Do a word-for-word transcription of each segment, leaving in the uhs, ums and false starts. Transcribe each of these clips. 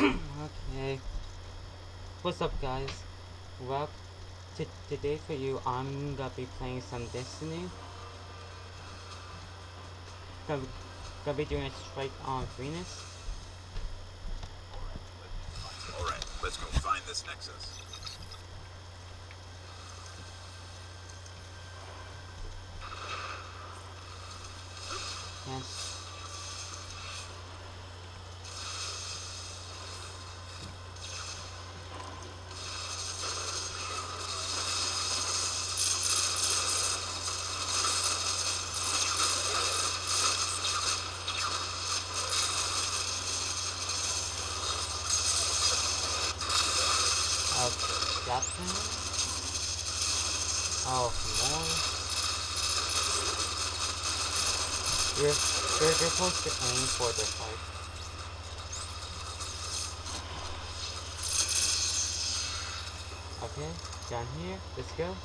Okay. What's up, guys? Well, t today for you, I'm gonna be playing some Destiny. Gonna, gonna be doing a strike on Venus. Alright, let's go find this Nexus. Yes. Uh, Captain? Oh, more? You're, you're, you're supposed to aim for the fight. Okay, down here, let's go.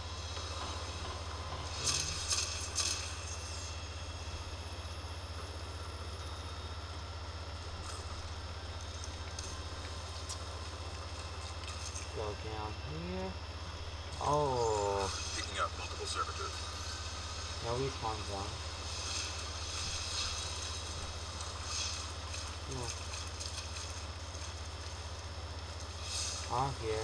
Go down here. Oh. Picking up multiple servitors. No respawn zone. Yeah. On here.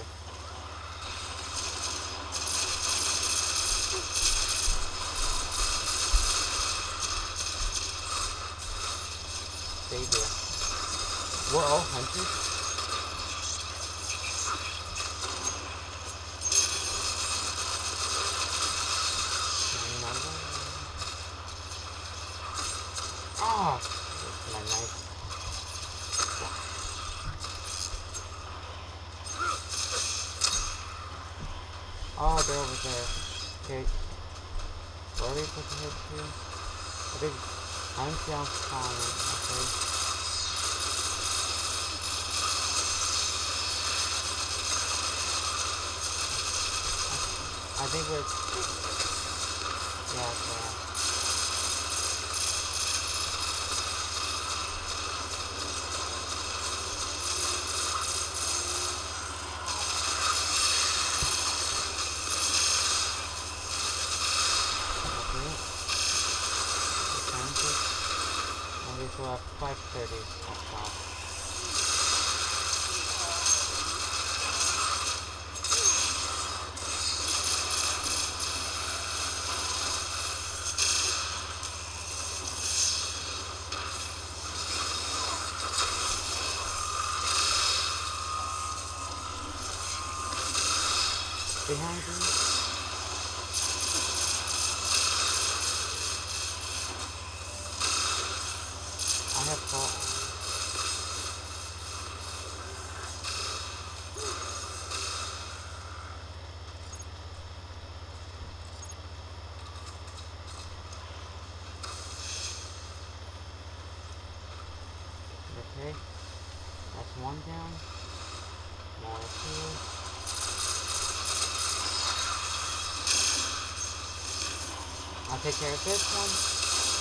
Stay there. We're all hunters. Ah, oh, my knife. Oh, they're over there. Okay. Where are we supposed to head to? I think I'm down spawning. Okay. I think we're... Yeah, yeah. So at five thirty, I'll stop. Behind you. I have thought. Okay, that's one down. More two. I'll take care of this one.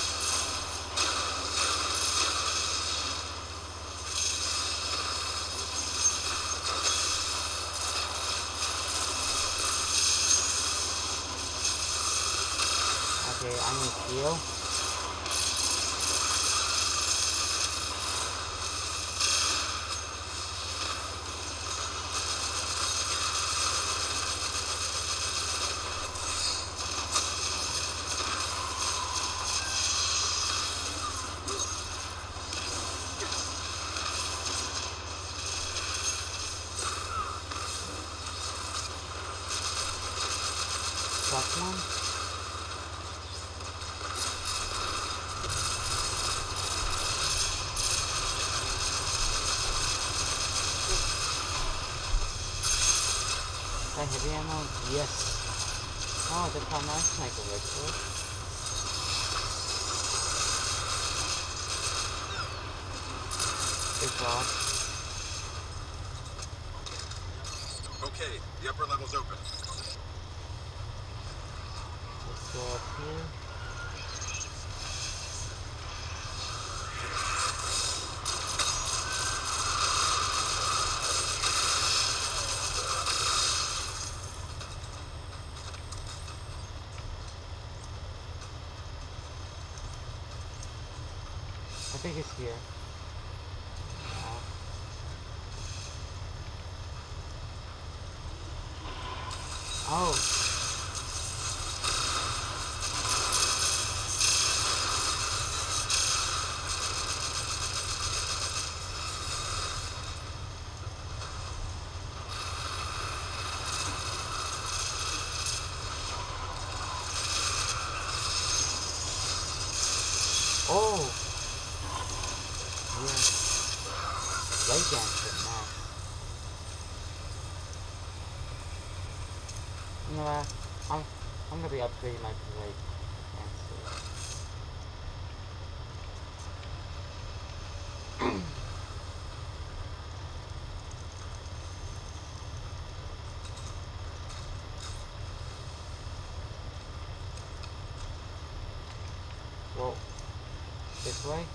Okay, I need heal. Plus one. Is that heavy ammo? Yes. Oh, that's how my sniper rifle. Good job. Okay, the upper level's open. Let's go up here. think it's here. Uh, oh. Oh! Yes. Light dancer, nice. You know what? I'm, I'm gonna be upgrading my light dancer. Whoa. This way?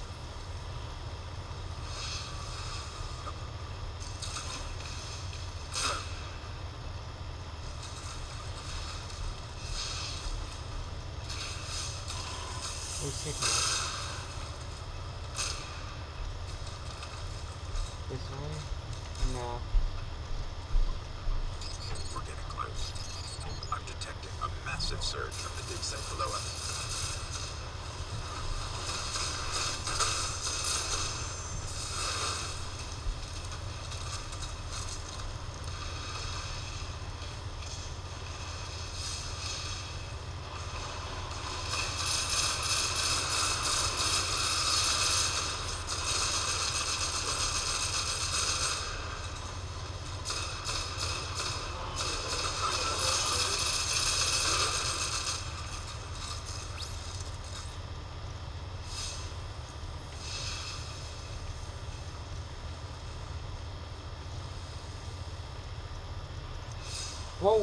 Where's it now? This way? No. We're getting close. I'm detecting a massive surge from the dig site below us. Whoa!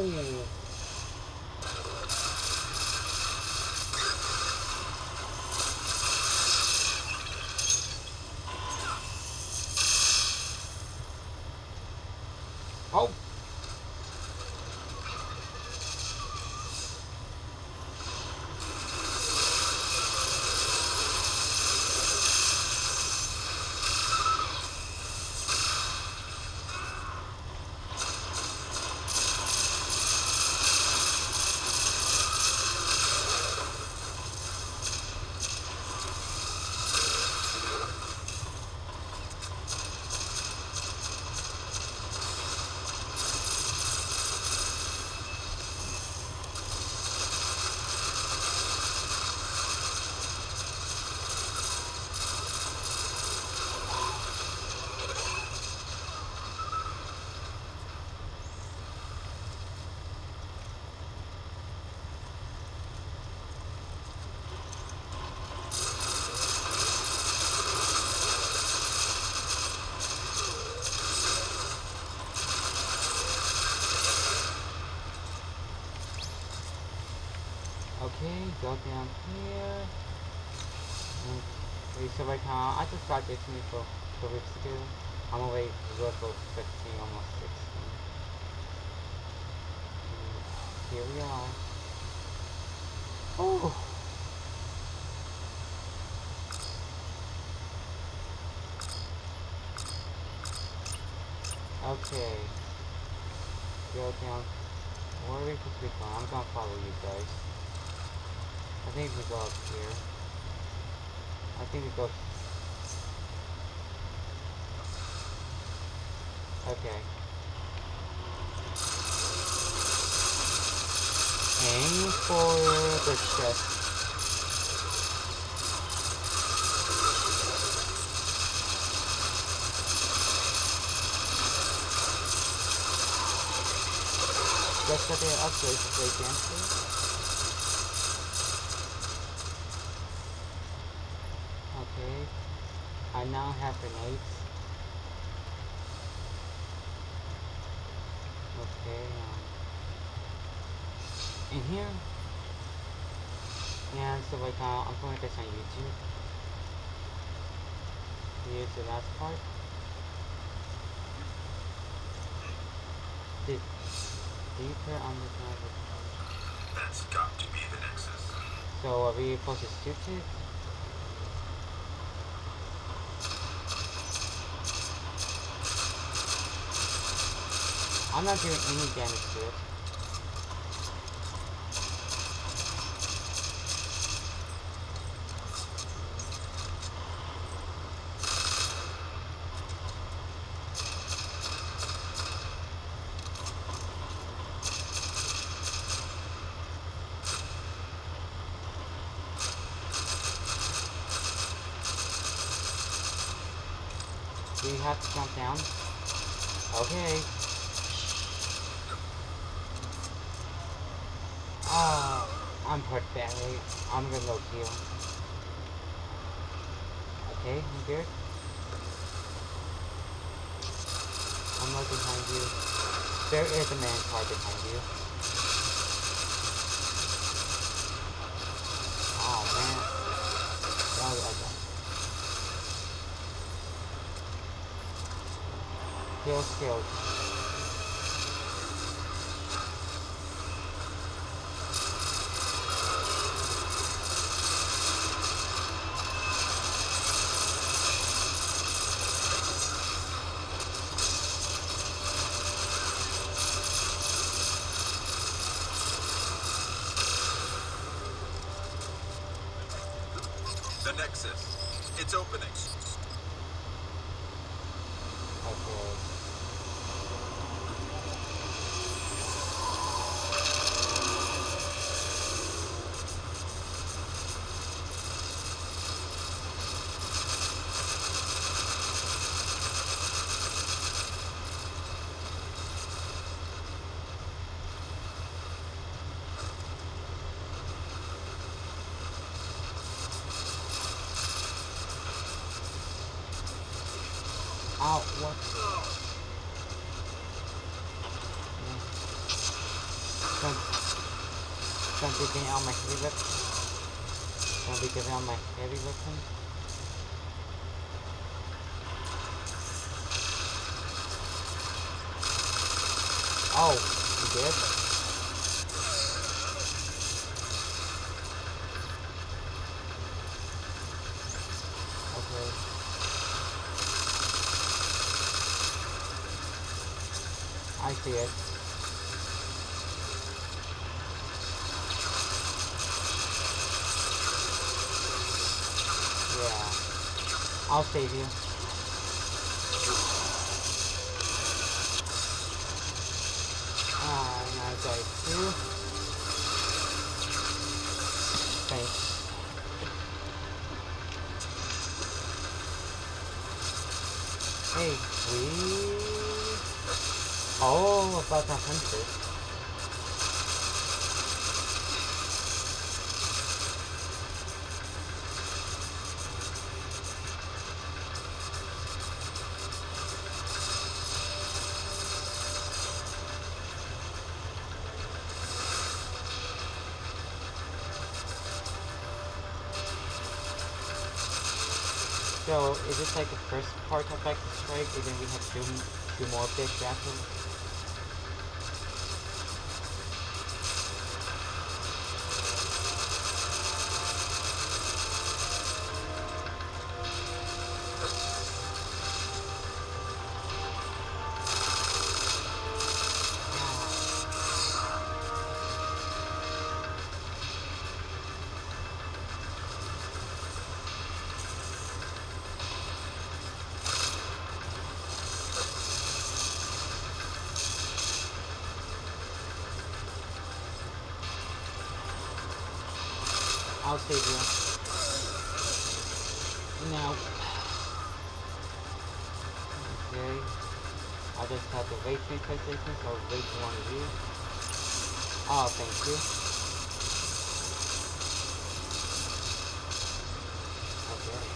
Oh! Okay, go down here. And wait, so right now, I just got this new for, for weeks ago. I'm already level fifteen, almost sixteen. And here we are. Oh! Okay. Go down. Where are we supposed to be going? I'm gonna follow you guys. I think we go up here. I think we go... Okay. Aim for the chest. Just got the upgrades to play dancer. Okay. I now have grenades. Okay, um, in here. And so like uh, I'm putting this on YouTube. Here's the last part. Did deeper on the ground. That's got to be the Nexus. So are we supposed to shoot it? I'm not doing any damage to it. Do you have to jump down? Okay. Oh, I'm hurt badly. I'm gonna go heal. Okay, I'm good. I'm right behind you. There is a man car behind you. Oh man. Oh, okay. Kill skills. The Nexus. It's opening. Okay. Ow, what? Don't, don't be getting out my heavy weapon. Don't be giving out my heavy weapon. Oh, you did? Okay. I see it. Yeah. I'll save you. Ah, now I died too. Thanks. Hey, we... Oh, about the hunter. So, is this like the first part of like the strike, and then we have two, two more bits after? I'll save you. No. Okay. I just have to wait three PlayStations, so wait for one of you. Oh, thank you. Okay.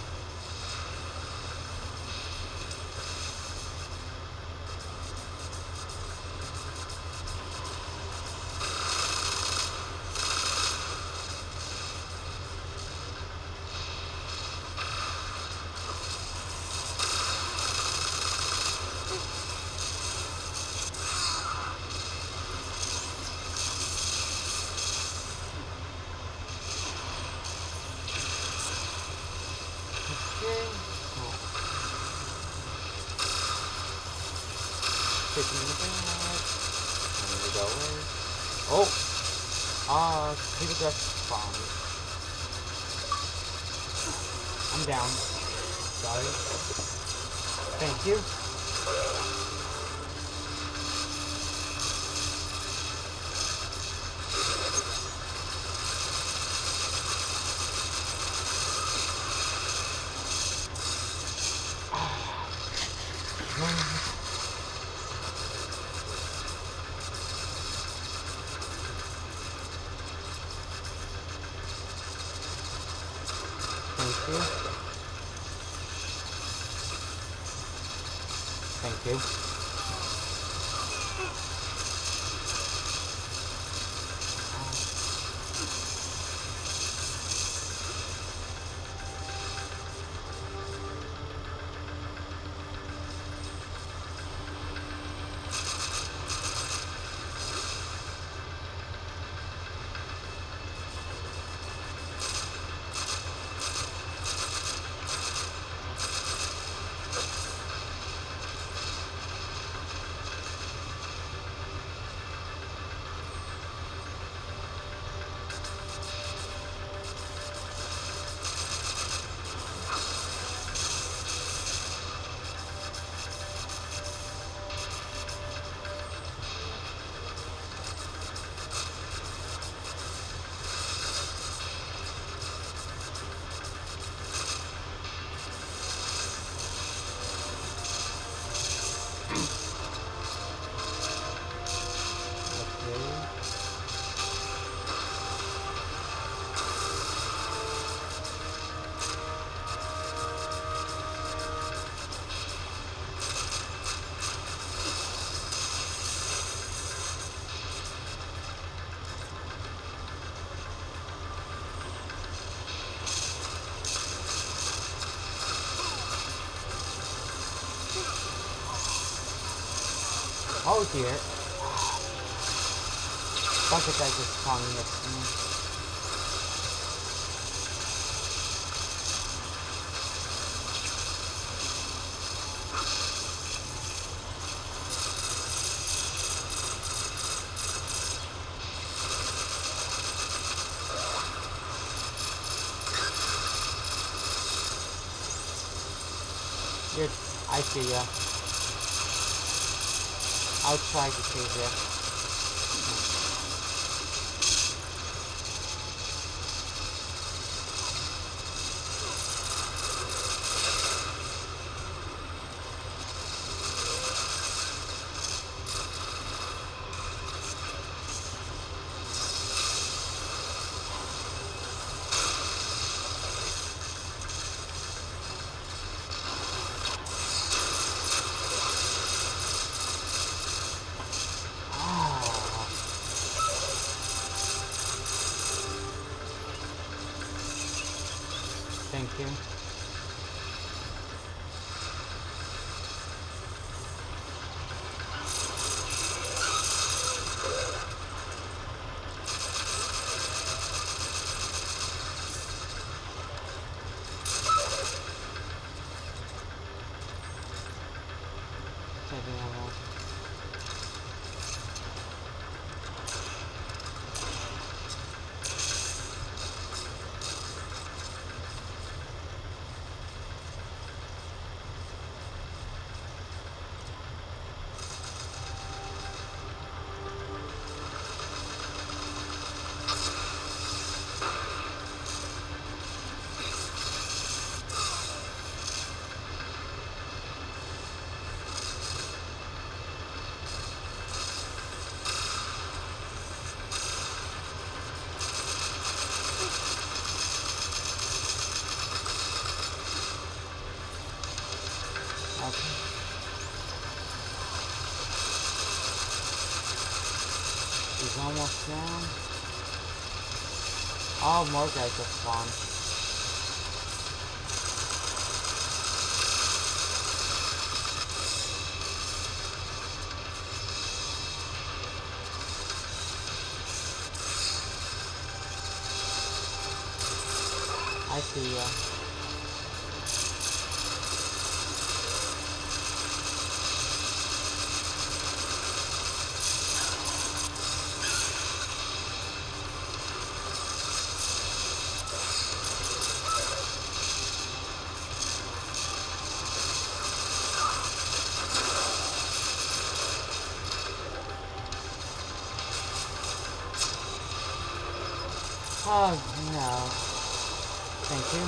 Kicking in the back. And we go in. Oh! Ah, uh, people just spawned. I'm down. Sorry. Thank you. Thank you. Thank you. Oh dear. Bunch of guys just spawning next to me. You're, I see ya. I'll try to save ya. Thank you. Saving ammo. He's almost down. Oh, more guys just spawned. I see ya. Oh, no. Thank you.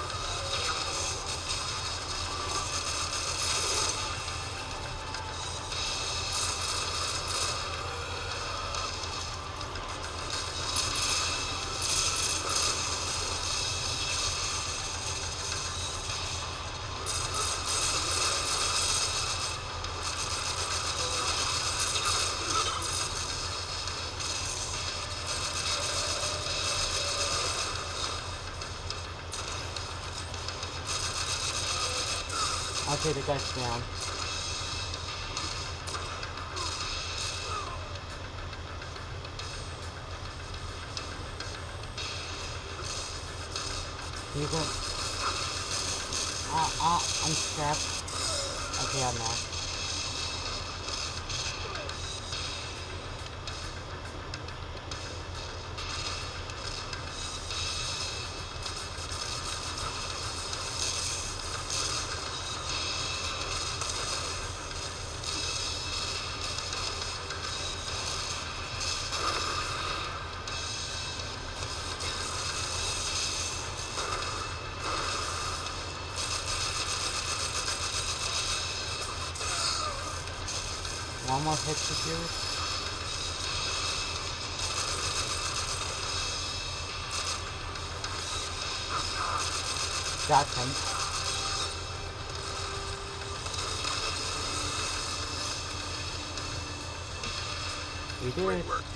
Okay, the guy's down. You go. Ah, ah, I'm trapped. Okay, I'm not. One more hit to do it. Got him. We did Great it. work.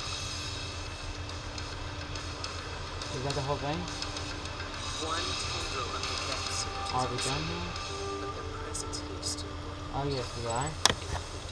Is that the whole thing? One tangle of the vet suit Are is we done missing, now? but the presence here still works. Oh yes, we are. Enough